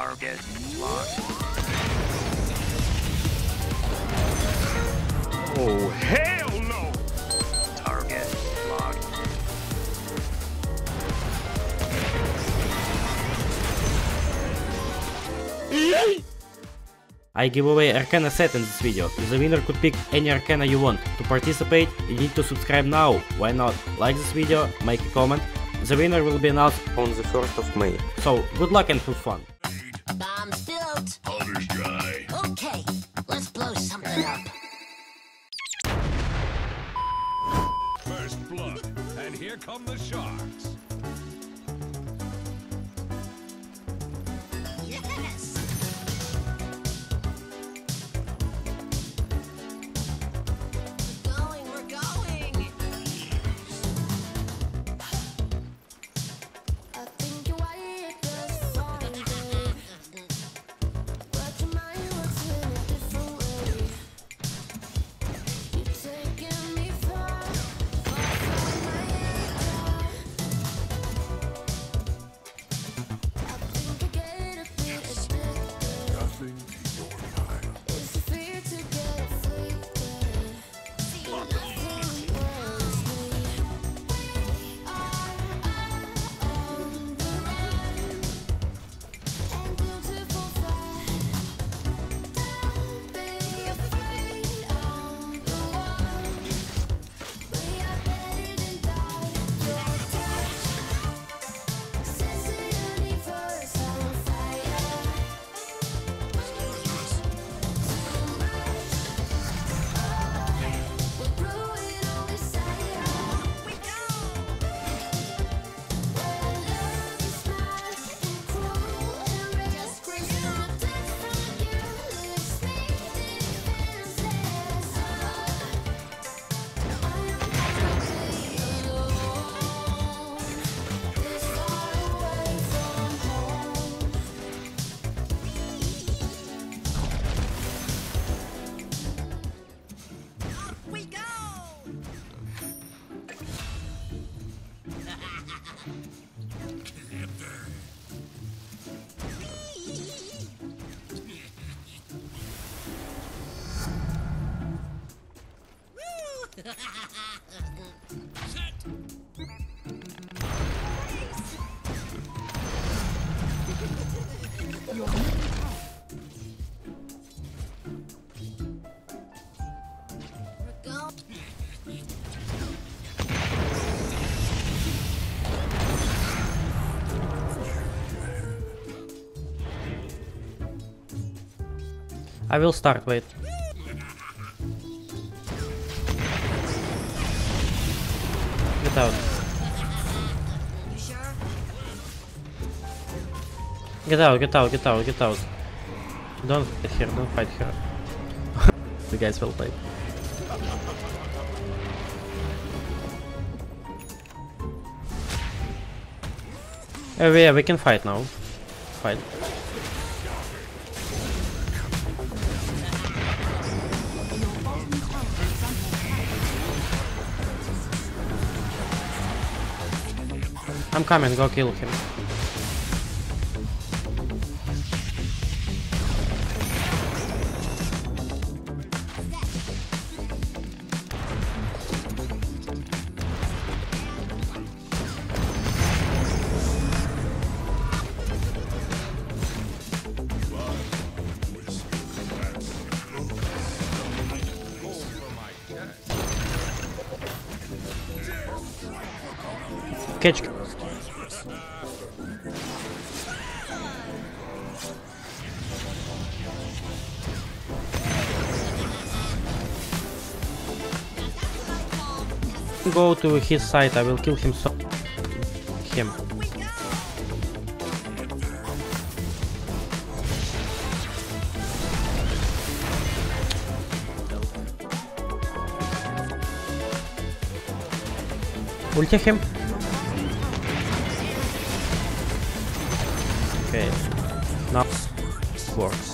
Target locked. Oh, hell no! Target locked. I give away Arcana set in this video. The winner could pick any Arcana you want. To participate, you need to subscribe now. Why not? Like this video, make a comment. The winner will be announced on the 1st of May. So, good luck and have fun. Bombs built. Powder's dry. Okay, let's blow something up. First blood, and here come the sharks. Yes! We're going! I think you're white, just something. But your mind works in a different way. You're taking me far, far from my area. I think I get a bit addicted. Nothing in your time. It's the fear to get afflicted. Nothing worries me. We are on the run. And beautiful fight. Don't be afraid of the one. We are better than die. Your touch sets the universe on fire. We're brewing on desire. We go. Where love is mad and cruel and reckless. So different you leaves me defenseless. I am completely alone. This far away from home. We go! We're going. I will start, wait. Get out. You sure? Get out, get out, get out, get out. Don't fight here, don't fight here. The guys well played. Yeah, we can fight now. Fight. I'm coming, go kill him. Catch. Go to his side, I will kill him so him. Ulti him. Okay. Now works.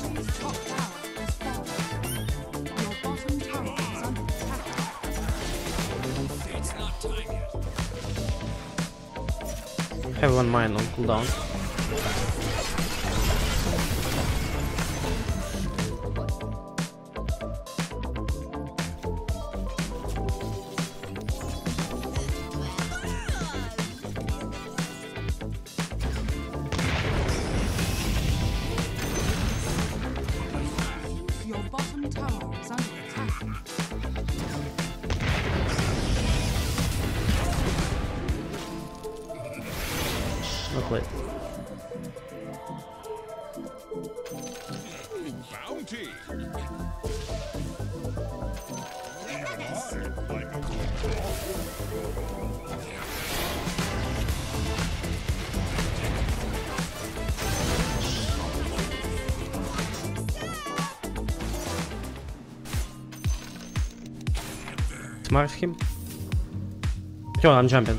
Have one mine on cooldown. plate. Bounty. Smart him. Yo, I'm jumping.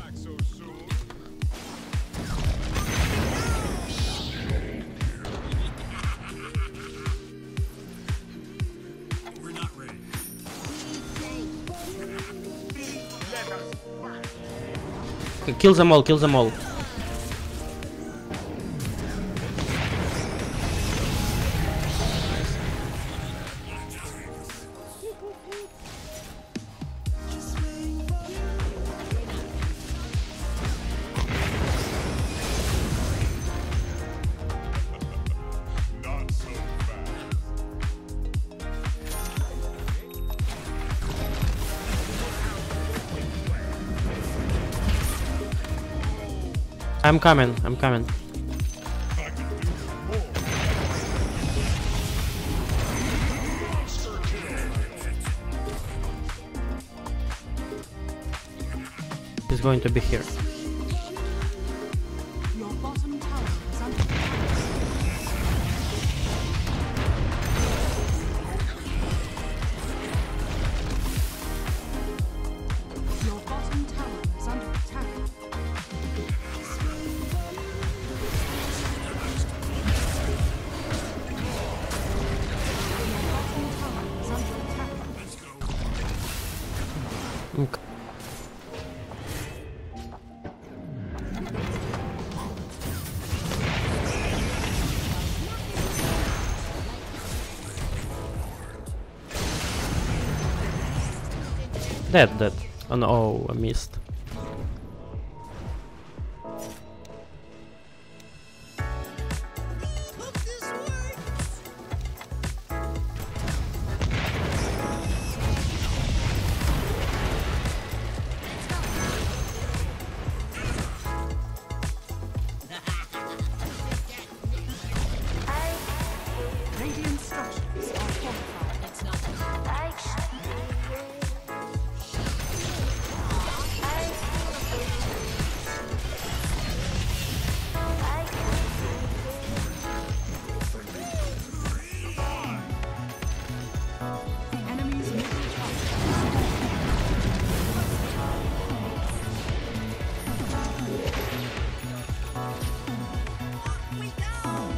Kill them all, kill them all. Not so fast. I'm coming, I'm coming. I can do more. He's going to be here. Your bottom tower is under Your bottom tower is under attack. Your bottom tower is under attack. Okay. Dead. Oh no, I missed. Hope this works. Radiant structures are fortified. It's not The enemy's middle tower we go.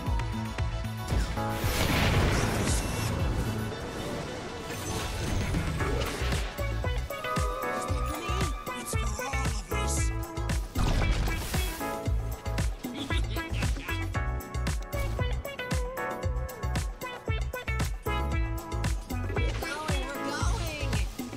It's for all of us. We're going.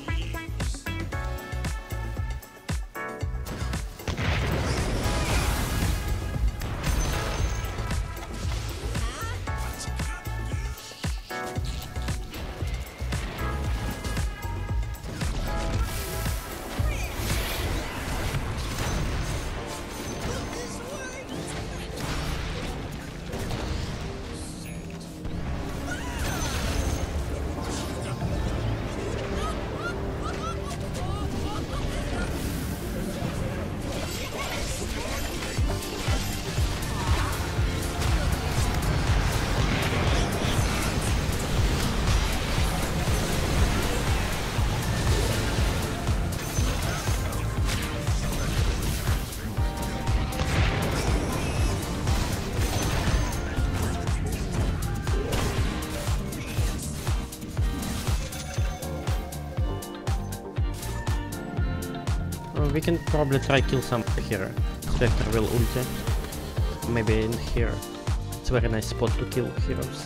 We can probably try kill some here. Spectre will ulti. Maybe in here. It's a very nice spot to kill heroes.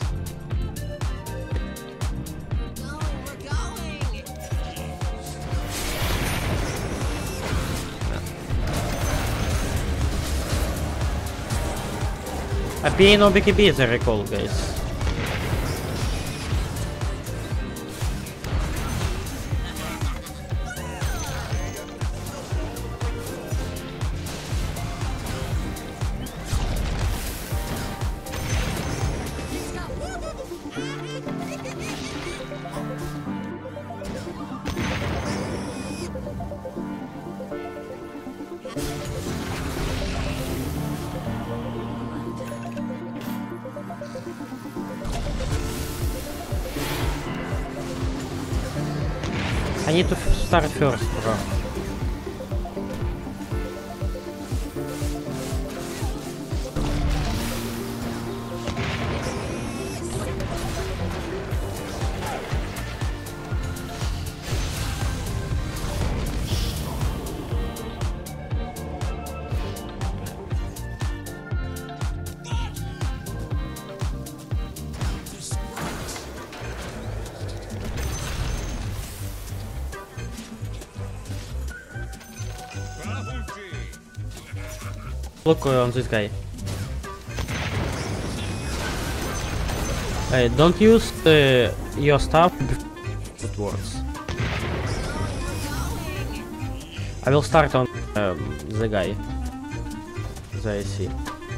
We're going. A PA no BKB as I recall, guys. I need to start first, bro. Bounty. Look on this guy. Don't use your stuff before it works. I will start on the guy. The IC.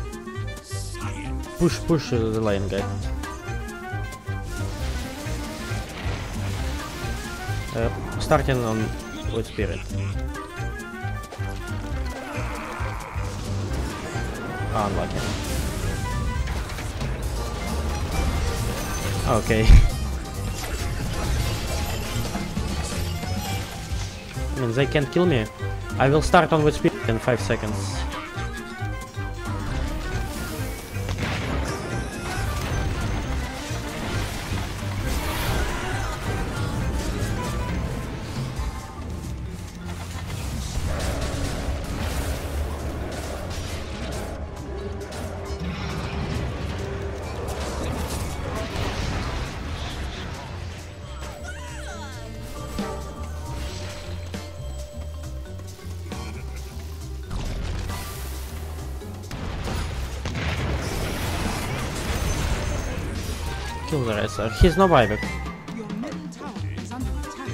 Push the lane guy. Starting on with spirit. Unlucky. Okay. I mean, they can't kill me. I will start on with speed in 5 seconds. Kill the wrestler. He's no buyback. Your middle tower is under attack.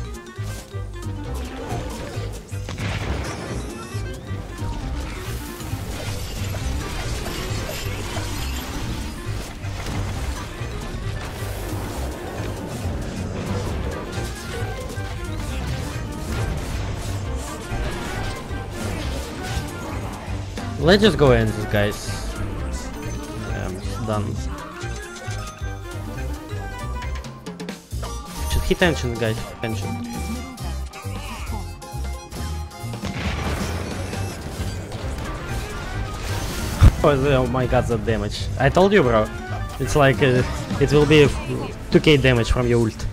Let's just go in this, guys. Done. Should hit tension, guys. Tension. Oh my god, that damage. I told you, bro. It's like it will be 2k damage from your ult.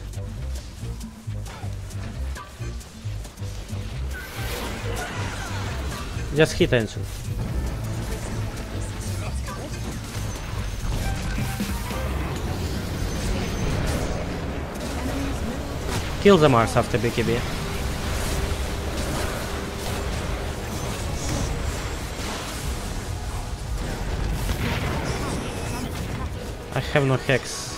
Just hit tension. Kill the Mars after BKB. I have no hex.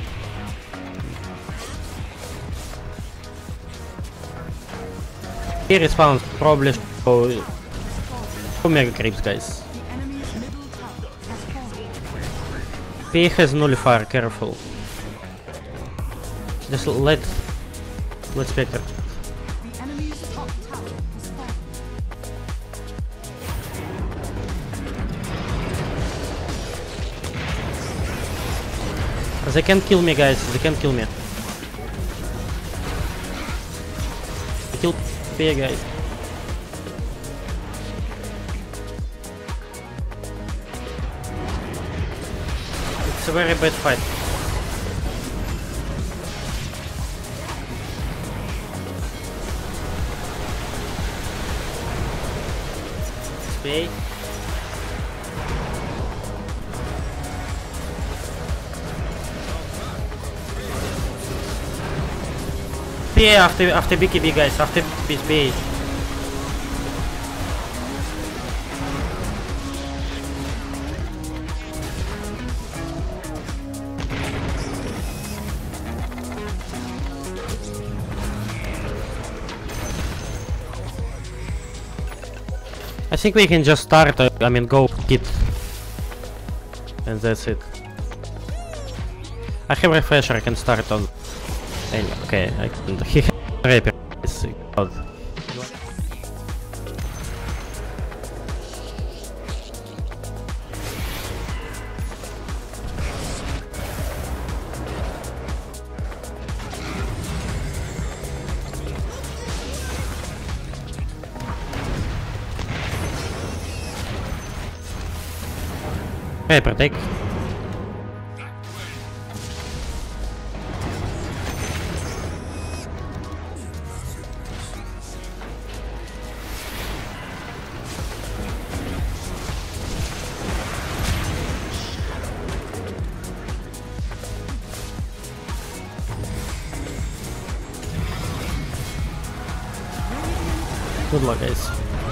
He respawns probably for mega creeps, guys. The enemy's middle tower has fallen. P has nullifier, careful. Just let Spectre. The enemy's top tower has fallen. They can't kill me, guys. They can't kill me. Kill P, guys. It's a very bad fight. P. P after BKB, guys. After BKB. I think we can just start, I mean go hit. And that's it. I have refresher, I can start on... Okay, I can... He has rapier. It's out. Paper, take. Good luck, guys.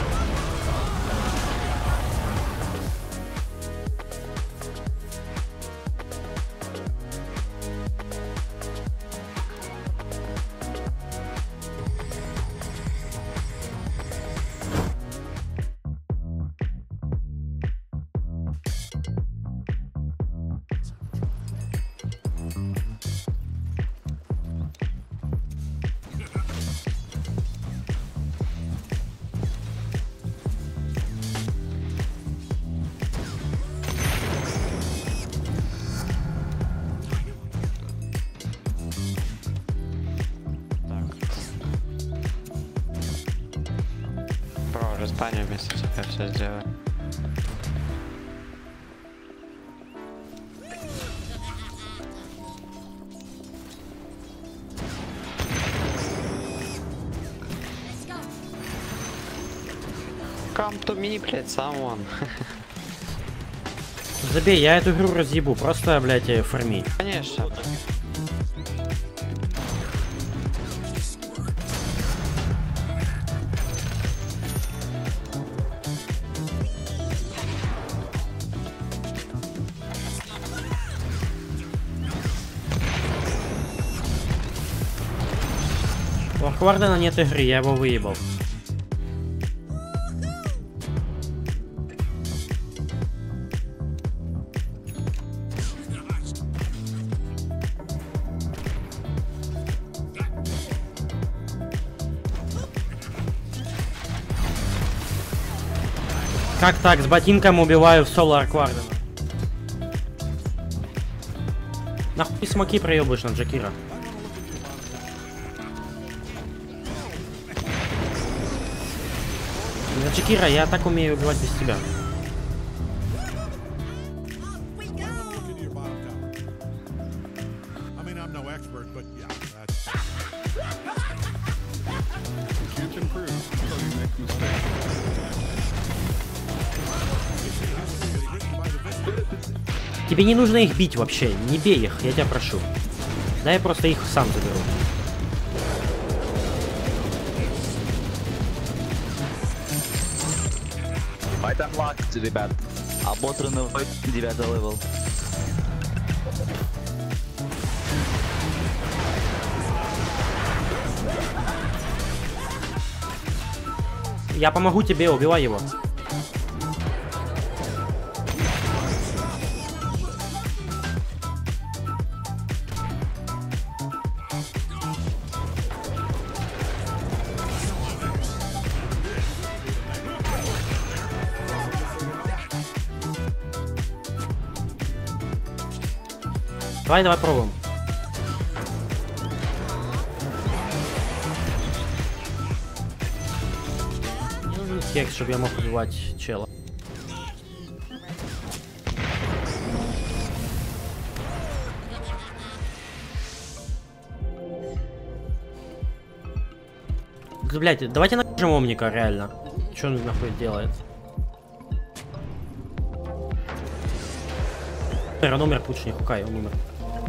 Бро, распаню вместо тебя все сделаю. Come to me, блядь, someone. Забей, я эту игру разъебу, просто, блядь, фарми. Конечно. У Арквардена нет игры, я его выебал. Как так? С ботинком убиваю в соло Арквардена. Нахуй смоки проебываешь на Джакира? На Джакира, я так умею убивать без тебя. I mean, I'm no expert, but yeah, that's. Can't improve until you make mistakes. Тебе не нужно их бить вообще, не бей их, я тебя прошу. Да я просто их сам заберу. Fight unlocked, ребят. Ободренный 9 левел. Я помогу тебе, убивай его. Давай пробуем. Мне нужен текст, чтобы я мог убивать чела. Блять, давайте накажем Омника, реально. Что он нахуй делает? Он умер, лучше не хукай, он умер.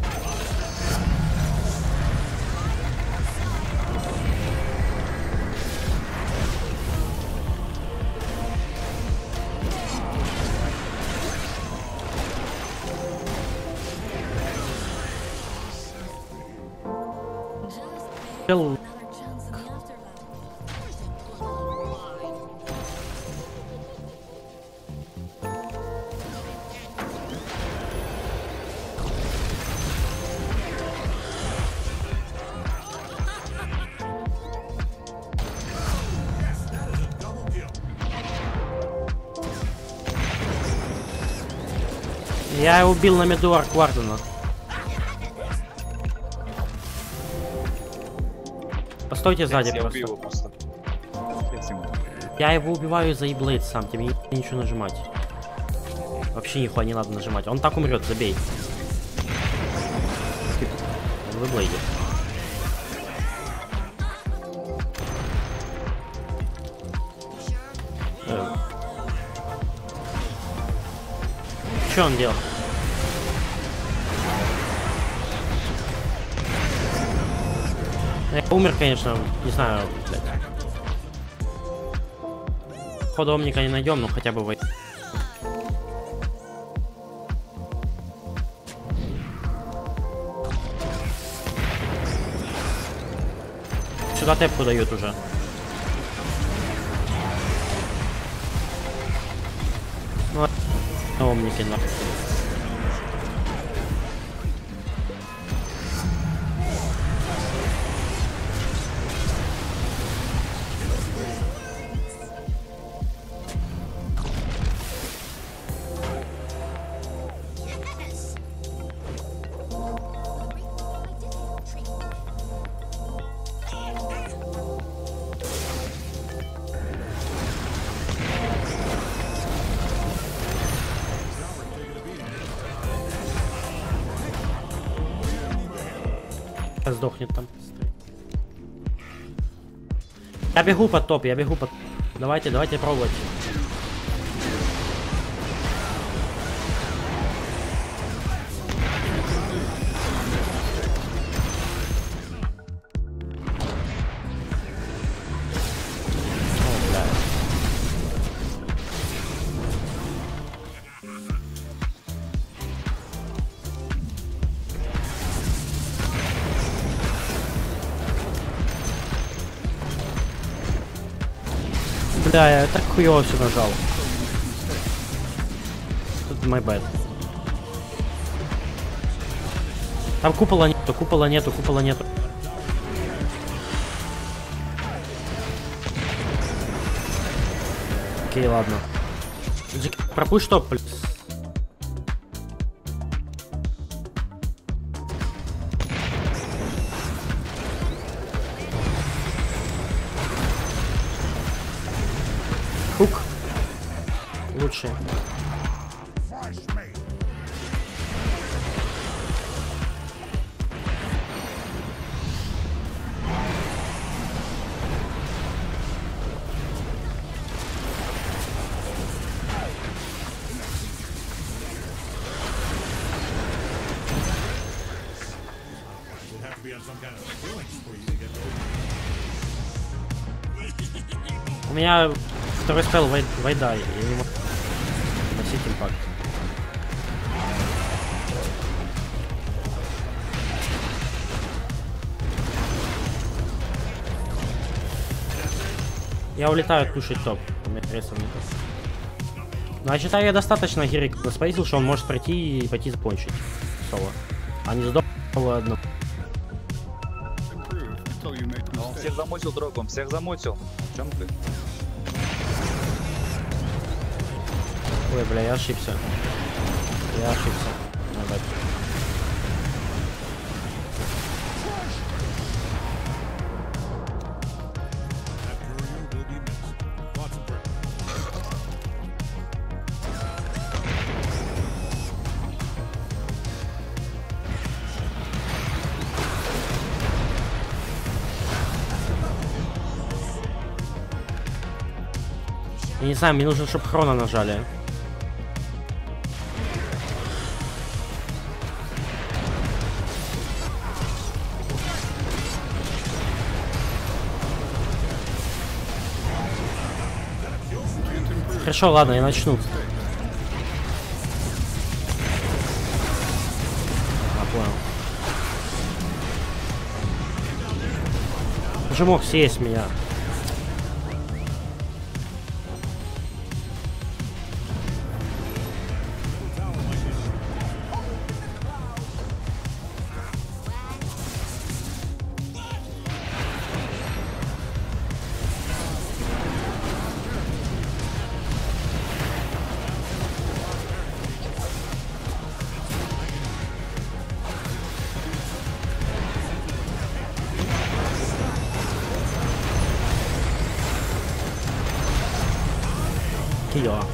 Чел. Я убил на меду Арквардена. Постойте сзади просто. Я его убиваю за E-Blade сам, тебе не ничего нажимать. Вообще нихуя не надо нажимать. Он так умрет, забей. Он в блейде. Что он делал? Я умер, конечно, не знаю, блядь. Походу Омника не найдем, но хотя бы войти. Сюда тэпку дают уже. Ну, Омники, нахуй. Сдохнет там. Я бегу под топ, я бегу под... Давайте пробовать. О, бля. Бля, я так хуёво все нажал. Тут my bad. Там купола нету. Окей, ладно. Пропусть топ, блин. Хук. Лучше. You'd have to be on some kind of killing spree to get through. У меня второй спел вайдай. Я не могу носить импакт. Я улетаю тушить топ. У меня прессов не топ. Ну, я считаю, я достаточно гирик заспейсил, что он может пройти и пойти закончить соло. А не сдох одно. Improve until you make a Он mistake. всех замутил дрогом, всех замутил. В чем ты? Ой, бля, я ошибся. Надо. That courier will be missed. Lots of breath. Я не знаю, мне нужно, чтобы хрона нажали. Хорошо, ладно, я начну. А, понял. Уже мог съесть меня. Кио.